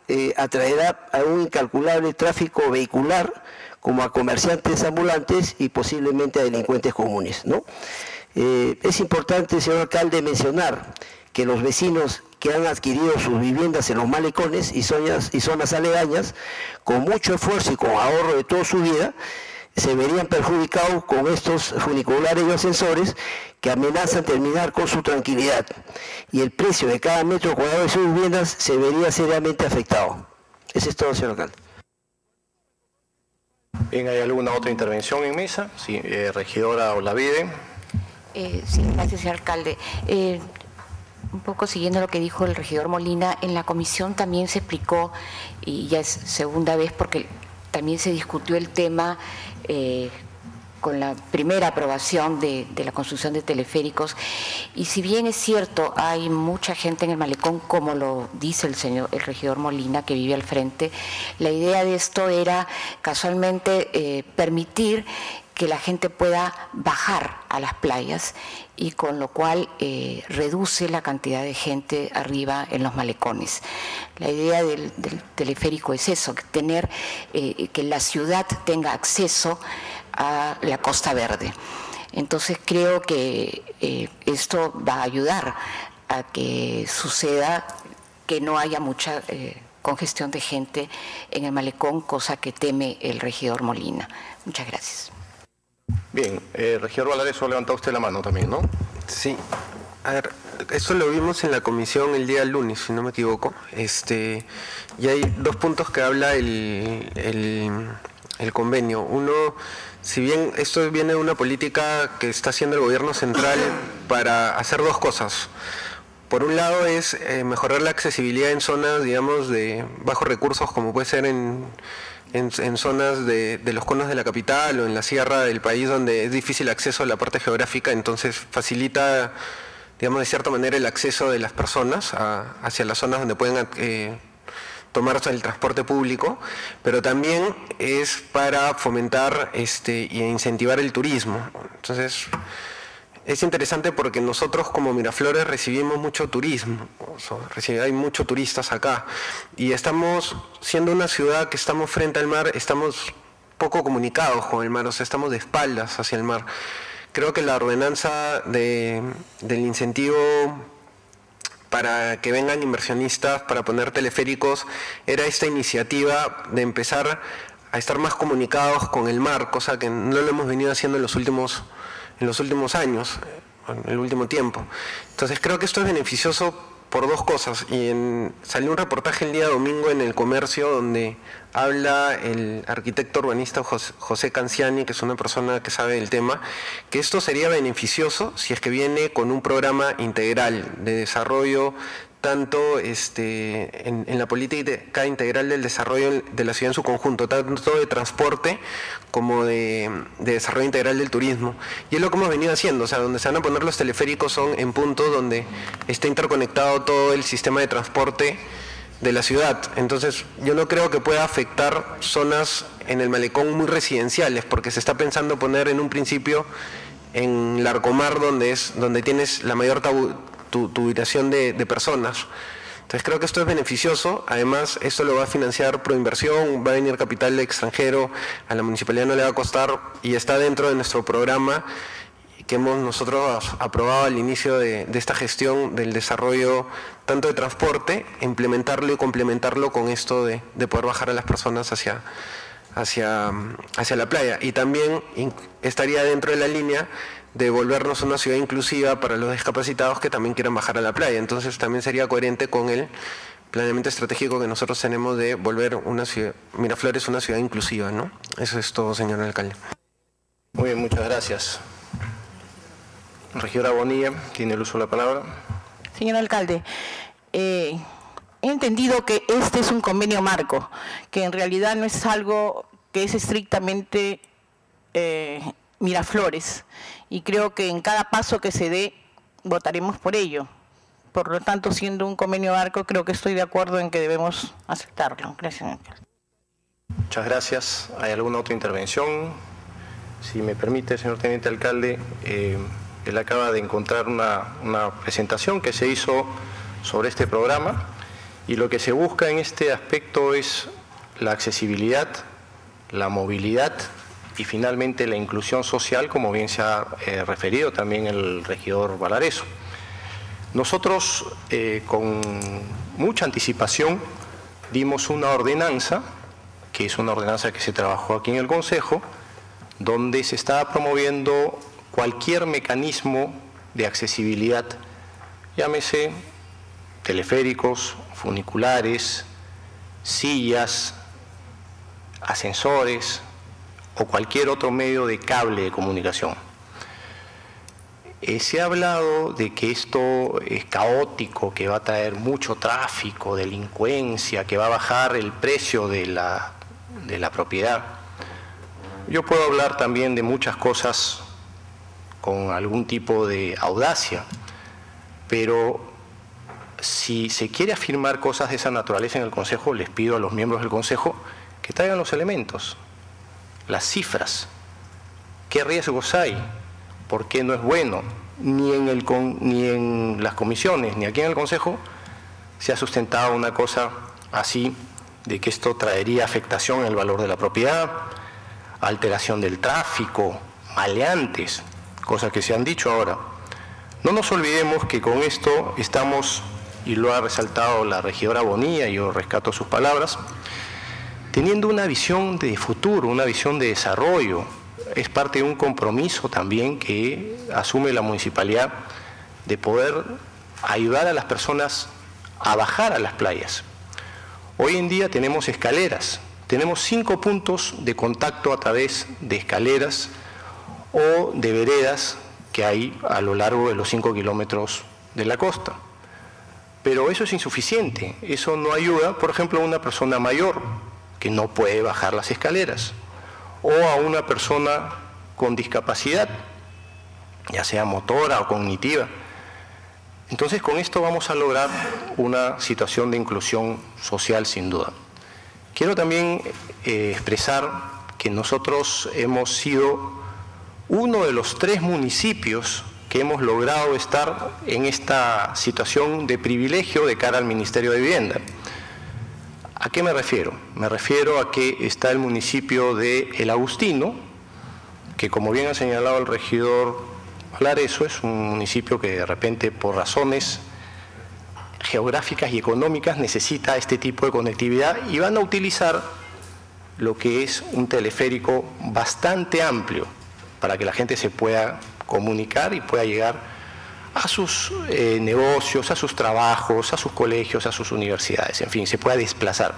atraerá a un incalculable tráfico vehicular, como a comerciantes ambulantes y posiblemente a delincuentes comunes, ¿no? Es importante, señor alcalde, mencionar que los vecinos que han adquirido sus viviendas en los malecones y zonas aledañas, con mucho esfuerzo y con ahorro de toda su vida, se verían perjudicados con estos funiculares y ascensores que amenazan terminar con su tranquilidad, y el precio de cada metro cuadrado de sus viviendas se vería seriamente afectado. Eso es todo, señor alcalde. Bien, ¿hay alguna otra intervención en mesa? Sí, regidora Olavide. Sí, gracias, señor alcalde. Un poco siguiendo lo que dijo el regidor Molina, en la comisión también se explicó, y ya es segunda vez porque también se discutió el tema con la primera aprobación de la construcción de teleféricos, y si bien es cierto, hay mucha gente en el malecón, como lo dice el regidor Molina, que vive al frente, la idea de esto era casualmente permitir que la gente pueda bajar a las playas, y con lo cual reduce la cantidad de gente arriba en los malecones. La idea del teleférico es eso, tener que la ciudad tenga acceso a la Costa Verde. Entonces creo que esto va a ayudar a que suceda que no haya mucha congestión de gente en el malecón, cosa que teme el regidor Molina. Muchas gracias. Bien, regidor Valareso, ha levantado usted la mano también, ¿no? Sí. A ver, eso lo vimos en la comisión el día lunes, si no me equivoco. Y hay dos puntos que habla el convenio. Uno, si bien esto viene de una política que está haciendo el gobierno central para hacer dos cosas. Por un lado es mejorar la accesibilidad en zonas, digamos, de bajos recursos, como puede ser en zonas de los conos de la capital o en la sierra del país, donde es difícil acceso a la parte geográfica, entonces facilita, digamos, de cierta manera el acceso de las personas hacia las zonas donde pueden tomar el transporte público, pero también es para fomentar y incentivar el turismo. Entonces, es interesante porque nosotros como Miraflores recibimos mucho turismo, hay muchos turistas acá, y estamos, siendo una ciudad que estamos frente al mar, estamos poco comunicados con el mar, o sea, estamos de espaldas hacia el mar. Creo que la ordenanza del incentivo para que vengan inversionistas para poner teleféricos era esta iniciativa de empezar a estar más comunicados con el mar, cosa que no lo hemos venido haciendo en los últimos años, en el último tiempo. Entonces creo que esto es beneficioso por dos cosas, y salió un reportaje el día domingo en El Comercio donde habla el arquitecto urbanista José Canciani, que es una persona que sabe del tema, que esto sería beneficioso si es que viene con un programa integral de desarrollo, tanto en la política integral del desarrollo de la ciudad en su conjunto, tanto de transporte como de desarrollo integral del turismo. Y es lo que hemos venido haciendo, o sea, donde se van a poner los teleféricos son en puntos donde está interconectado todo el sistema de transporte de la ciudad. Entonces, yo no creo que pueda afectar zonas en el malecón muy residenciales, porque se está pensando poner en un principio en Larcomar, donde tienes la mayor tubulación de personas. Entonces creo que esto es beneficioso. Además, esto lo va a financiar Proinversión, va a venir capital extranjero, a la municipalidad no le va a costar, y está dentro de nuestro programa que hemos nosotros aprobado al inicio de esta gestión del desarrollo tanto de transporte, implementarlo y complementarlo con esto de poder bajar a las personas hacia la playa. Y también estaría dentro de la línea de volvernos una ciudad inclusiva para los discapacitados que también quieran bajar a la playa. Entonces también sería coherente con el planeamiento estratégico que nosotros tenemos de volver Miraflores una ciudad inclusiva, ¿no? Eso es todo, señor alcalde. Muy bien, muchas gracias. Regidora Bonilla, tiene el uso de la palabra. Señor alcalde, he entendido que este es un convenio marco, que en realidad no es algo que es estrictamente Miraflores, y creo que en cada paso que se dé votaremos por ello. Por lo tanto, siendo un convenio marco, creo que estoy de acuerdo en que debemos aceptarlo. Gracias, señor alcalde. Muchas gracias. ¿Hay alguna otra intervención? Si me permite, señor teniente alcalde, él acaba de encontrar una presentación que se hizo sobre este programa, Y lo que se busca en este aspecto es la accesibilidad, la movilidad y finalmente la inclusión social, como bien se ha referido también el regidor Valareso. Nosotros, con mucha anticipación, dimos una ordenanza, que es una ordenanza que se trabajó aquí en el Consejo, donde se estaba promoviendo cualquier mecanismo de accesibilidad, llámese teleféricos, funiculares, sillas, ascensores o cualquier otro medio de cable de comunicación. Se ha hablado de que esto es caótico, que va a traer mucho tráfico, delincuencia, que va a bajar el precio de la propiedad. Yo puedo hablar también de muchas cosas con algún tipo de audacia, pero si se quiere afirmar cosas de esa naturaleza en el Consejo, les pido a los miembros del Consejo que traigan los elementos, las cifras, qué riesgos hay, por qué no es bueno. Ni en las comisiones, ni aquí en el Consejo se ha sustentado una cosa así, de que esto traería afectación en el valor de la propiedad, alteración del tráfico, maleantes, cosas que se han dicho ahora. No nos olvidemos que con esto estamos, y lo ha resaltado la regidora Bonilla, y yo rescato sus palabras, teniendo una visión de futuro, una visión de desarrollo. Es parte de un compromiso también que asume la municipalidad de poder ayudar a las personas a bajar a las playas. Hoy en día tenemos escaleras, tenemos 5 puntos de contacto a través de escaleras o de veredas que hay a lo largo de los 5 kilómetros de la costa. Pero eso es insuficiente, eso no ayuda, por ejemplo, a una persona mayor que no puede bajar las escaleras, o a una persona con discapacidad, ya sea motora o cognitiva. Entonces, con esto vamos a lograr una situación de inclusión social, sin duda. Quiero también expresar que nosotros hemos sido uno de los 3 municipios que hemos logrado estar en esta situación de privilegio de cara al Ministerio de Vivienda. ¿A qué me refiero? Me refiero a que está el municipio de El Agustino, que como bien ha señalado el regidor Valareso, es un municipio que de repente por razones geográficas y económicas necesita este tipo de conectividad y van a utilizar lo que es un teleférico bastante amplio para que la gente se pueda comunicar y pueda llegar a sus negocios, a sus trabajos, a sus colegios, a sus universidades, en fin, se pueda desplazar.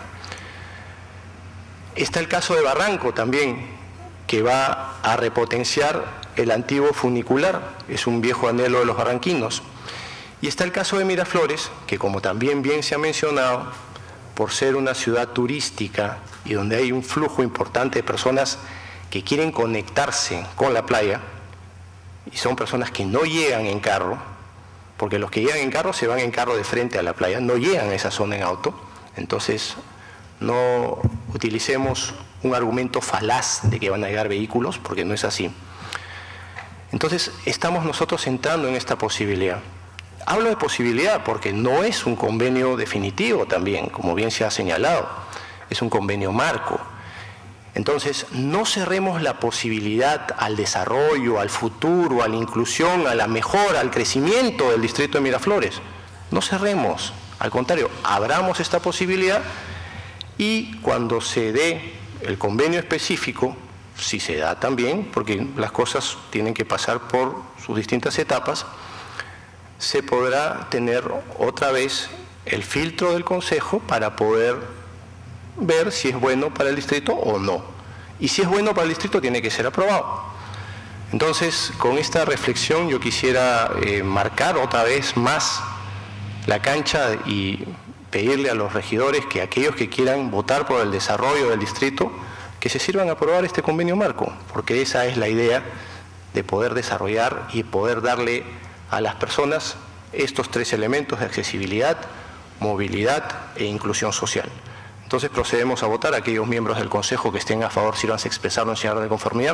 Está el caso de Barranco también, que va a repotenciar el antiguo funicular, es un viejo anhelo de los barranquinos. Y está el caso de Miraflores, que como también bien se ha mencionado, por ser una ciudad turística y donde hay un flujo importante de personas que quieren conectarse con la playa, y son personas que no llegan en carro, porque los que llegan en carro se van en carro de frente a la playa, no llegan a esa zona en auto. Entonces no utilicemos un argumento falaz de que van a llegar vehículos, porque no es así. Entonces estamos nosotros entrando en esta posibilidad. Hablo de posibilidad porque no es un convenio definitivo también, como bien se ha señalado, es un convenio marco. Entonces, no cerremos la posibilidad al desarrollo, al futuro, a la inclusión, a la mejora, al crecimiento del distrito de Miraflores. No cerremos, al contrario, abramos esta posibilidad y cuando se dé el convenio específico, si se da también, porque las cosas tienen que pasar por sus distintas etapas, se podrá tener otra vez el filtro del Consejo para poder ver si es bueno para el distrito o no. Y si es bueno para el distrito, tiene que ser aprobado. Entonces, con esta reflexión yo quisiera marcar otra vez más la cancha y pedirle a los regidores que aquellos que quieran votar por el desarrollo del distrito, que se sirvan a aprobar este convenio marco, porque esa es la idea de poder desarrollar y poder darle a las personas estos 3 elementos de accesibilidad, movilidad e inclusión social. Entonces procedemos a votar. Aquellos miembros del Consejo que estén a favor, sírvanse a expresarlo en señal de conformidad.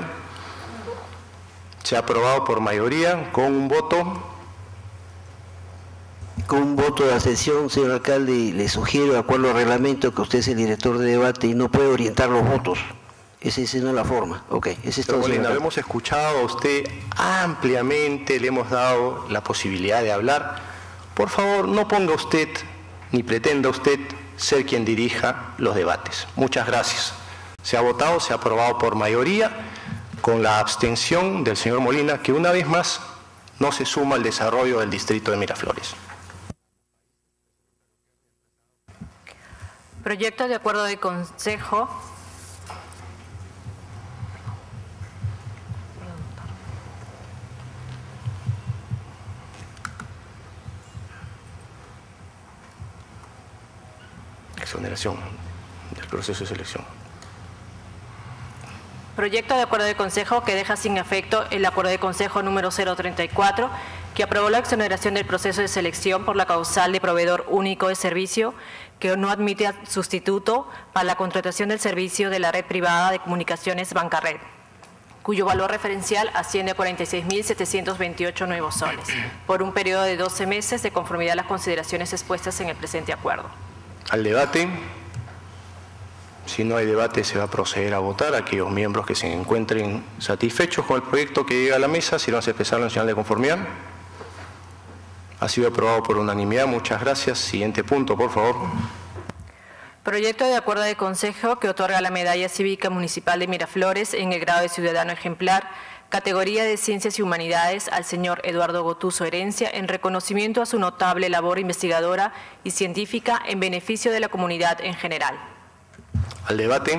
Se ha aprobado por mayoría con un voto Con un voto de abstención, señor alcalde, le sugiero, de acuerdo al reglamento, que usted es el director de debate y no puede orientar los votos. Esa no es la forma. Ok, ese es todo. Molina, lo hemos escuchado a usted ampliamente, le hemos dado la posibilidad de hablar. Por favor, no ponga usted, ni pretenda usted ser quien dirija los debates. Muchas gracias. Se ha votado, se ha aprobado por mayoría, con la abstención del señor Molina, que una vez más no se suma al desarrollo del distrito de Miraflores. Proyecto de acuerdo de consejo. Exoneración del proceso de selección. Proyecto de acuerdo de consejo que deja sin efecto el acuerdo de consejo número 034, que aprobó la exoneración del proceso de selección por la causal de proveedor único de servicio, que no admite sustituto para la contratación del servicio de la red privada de comunicaciones Bancarred, cuyo valor referencial asciende a 46.728 nuevos soles, por un periodo de 12 meses de conformidad a las consideraciones expuestas en el presente acuerdo. Al debate. Si no hay debate, se va a proceder a votar. Aquellos miembros que se encuentren satisfechos con el proyecto que llega a la mesa, si no se expresaron en señal de conformidad. Ha sido aprobado por unanimidad. Muchas gracias. Siguiente punto, por favor. Proyecto de acuerdo de consejo que otorga la Medalla Cívica Municipal de Miraflores en el grado de Ciudadano Ejemplar, categoría de Ciencias y Humanidades, al señor Eduardo Gotuso Herencia, en reconocimiento a su notable labor investigadora y científica en beneficio de la comunidad en general. Al debate.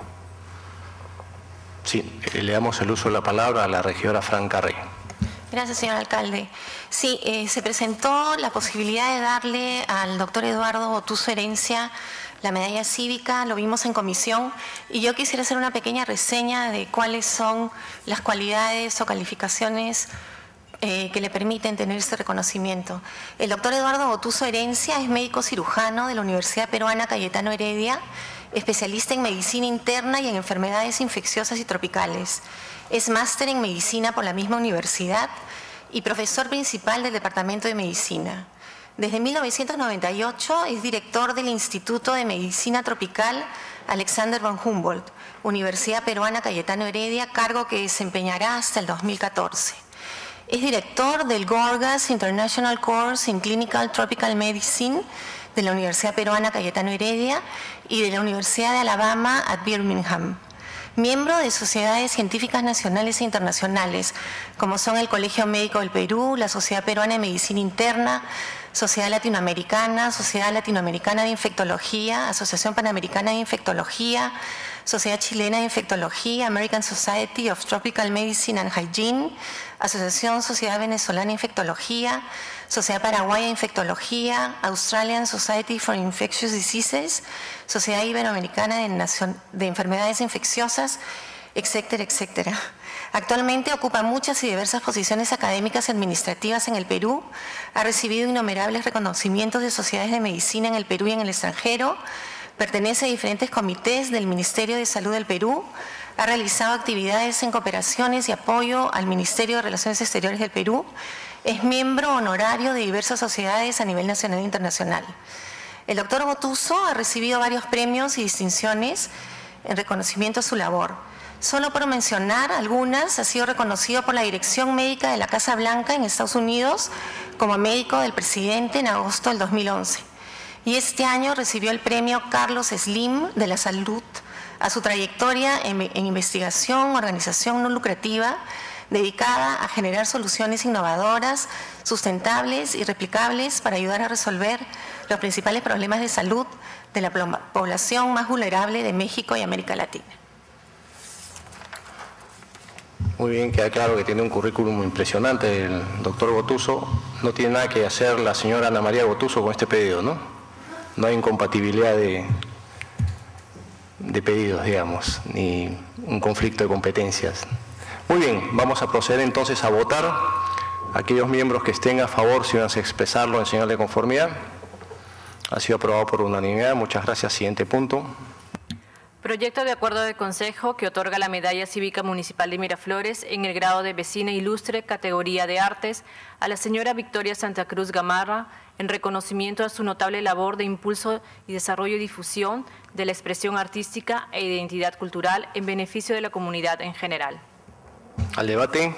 Sí, le damos el uso de la palabra a la regidora Franca Rey. Gracias, señor alcalde. Sí, se presentó la posibilidad de darle al doctor Eduardo Gotuso Herencia la medalla cívica, lo vimos en comisión, y yo quisiera hacer una pequeña reseña de cuáles son las cualidades o calificaciones que le permiten tener este reconocimiento. El doctor Eduardo Gotuso Herencia es médico cirujano de la Universidad Peruana Cayetano Heredia, especialista en medicina interna y en enfermedades infecciosas y tropicales. Es máster en medicina por la misma universidad y profesor principal del Departamento de Medicina. Desde 1998 es director del Instituto de Medicina Tropical Alexander von Humboldt, Universidad Peruana Cayetano Heredia, cargo que desempeñará hasta el 2014. Es director del Gorgas International Course in Clinical Tropical Medicine de la Universidad Peruana Cayetano Heredia y de la Universidad de Alabama at Birmingham. Miembro de sociedades científicas nacionales e internacionales, como son el Colegio Médico del Perú, la Sociedad Peruana de Medicina Interna, Sociedad Latinoamericana, Sociedad Latinoamericana de Infectología, Asociación Panamericana de Infectología, Sociedad Chilena de Infectología, American Society of Tropical Medicine and Hygiene, Asociación Sociedad Venezolana de Infectología, Sociedad Paraguaya de Infectología, Australian Society for Infectious Diseases, Sociedad Iberoamericana de Enfermedades Infecciosas, etcétera, etcétera. Actualmente ocupa muchas y diversas posiciones académicas y administrativas en el Perú, ha recibido innumerables reconocimientos de sociedades de medicina en el Perú y en el extranjero, pertenece a diferentes comités del Ministerio de Salud del Perú, ha realizado actividades en cooperaciones y apoyo al Ministerio de Relaciones Exteriores del Perú, es miembro honorario de diversas sociedades a nivel nacional e internacional. El doctor Gotuso ha recibido varios premios y distinciones en reconocimiento a su labor. Solo por mencionar algunas, ha sido reconocido por la Dirección Médica de la Casa Blanca en Estados Unidos como médico del presidente en agosto del 2011. Y este año recibió el premio Carlos Slim de la Salud a su trayectoria en investigación, organización no lucrativa, dedicada a generar soluciones innovadoras, sustentables y replicables para ayudar a resolver los principales problemas de salud de la población más vulnerable de México y América Latina. Muy bien, queda claro que tiene un currículum impresionante el doctor Gotuso. No tiene nada que hacer la señora Ana María Gotuso con este pedido, ¿no? No hay incompatibilidad de pedidos, digamos, ni un conflicto de competencias. Muy bien, vamos a proceder entonces a votar. Aquellos miembros que estén a favor, si van a expresarlo en señal de conformidad. Ha sido aprobado por unanimidad. Muchas gracias. Siguiente punto. Proyecto de acuerdo de Consejo que otorga la Medalla Cívica Municipal de Miraflores en el grado de Vecina Ilustre, categoría de Artes, a la señora Victoria Santa Cruz Gamarra, en reconocimiento a su notable labor de impulso y desarrollo y difusión de la expresión artística e identidad cultural en beneficio de la comunidad en general. Al debate.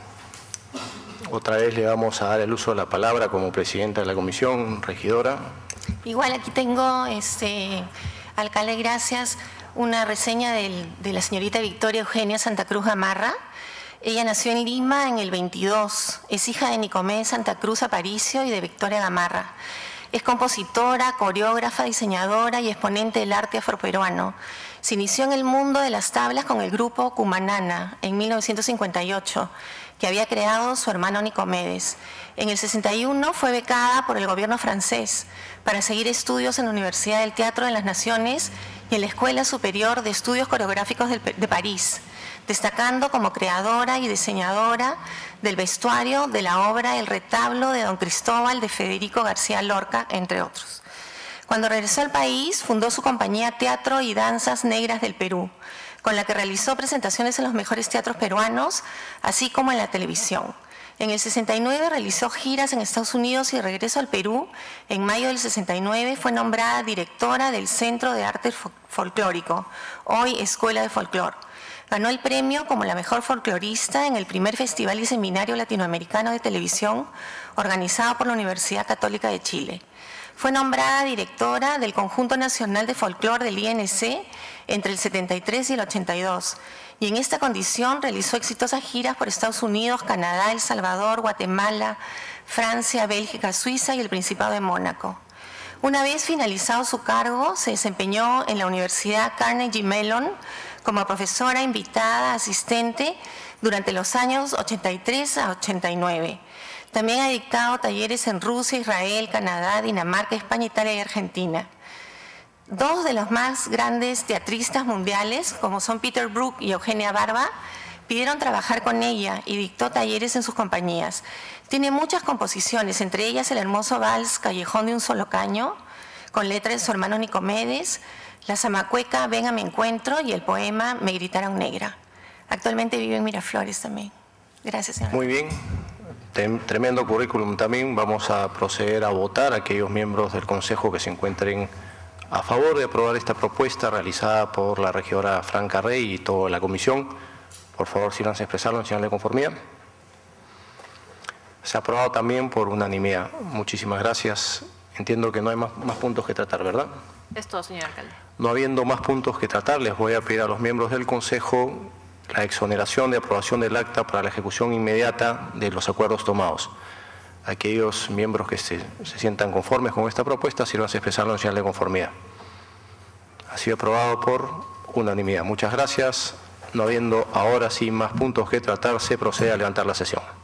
Otra vez le vamos a dar el uso de la palabra como presidenta de la comisión, regidora. Igual aquí tengo, alcalde, gracias, una reseña de la señorita Victoria Eugenia Santa Cruz Gamarra. Ella nació en Lima en el 22, es hija de Nicomedes Santa Cruz Aparicio y de Victoria Gamarra. Es compositora, coreógrafa, diseñadora y exponente del arte afroperuano. Se inició en el mundo de las tablas con el grupo Cumanana en 1958, que había creado su hermano Nicomedes. En el 61 fue becada por el gobierno francés para seguir estudios en la Universidad del Teatro de las Naciones y en la Escuela Superior de Estudios Coreográficos de París, destacando como creadora y diseñadora del vestuario de la obra El retablo de Don Cristóbal de Federico García Lorca, entre otros. Cuando regresó al país, fundó su compañía Teatro y Danzas Negras del Perú, con la que realizó presentaciones en los mejores teatros peruanos, así como en la televisión. En el 69 realizó giras en Estados Unidos y regreso al Perú. En mayo del 69 fue nombrada directora del Centro de Arte Folclórico, hoy Escuela de Folclor. Ganó el premio como la mejor folclorista en el primer Festival y Seminario Latinoamericano de Televisión organizado por la Universidad Católica de Chile. Fue nombrada directora del Conjunto Nacional de Folclor del INC entre el 73 y el 82, y en esta condición realizó exitosas giras por Estados Unidos, Canadá, El Salvador, Guatemala, Francia, Bélgica, Suiza y el Principado de Mónaco. Una vez finalizado su cargo, se desempeñó en la Universidad Carnegie Mellon como profesora invitada asistente durante los años 83 a 89. También ha dictado talleres en Rusia, Israel, Canadá, Dinamarca, España, Italia y Argentina. Dos de los más grandes teatristas mundiales, como son Peter Brook y Eugenia Barba, pidieron trabajar con ella y dictó talleres en sus compañías. Tiene muchas composiciones, entre ellas el hermoso vals Callejón de un solo caño, con letra de su hermano Nicomedes, la zamacueca Ven a mi encuentro y el poema Me gritaron negra. Actualmente vive en Miraflores también. Gracias, señora. Muy bien. Tremendo currículum también. Vamos a proceder a votar a aquellos miembros del Consejo que se encuentren a favor de aprobar esta propuesta realizada por la regidora Franca Rey y toda la comisión. Por favor, si no se expresaron en señal de conformidad. Se ha aprobado también por unanimidad. Muchísimas gracias. Entiendo que no hay más puntos que tratar, ¿verdad? Es todo, señor alcalde. No habiendo más puntos que tratar, les voy a pedir a los miembros del Consejo la exoneración de aprobación del acta para la ejecución inmediata de los acuerdos tomados. Aquellos miembros que se sientan conformes con esta propuesta, sírvanse a expresarlo en señal de conformidad. Ha sido aprobado por unanimidad. Muchas gracias. No habiendo ahora sí más puntos que tratar, se procede a levantar la sesión.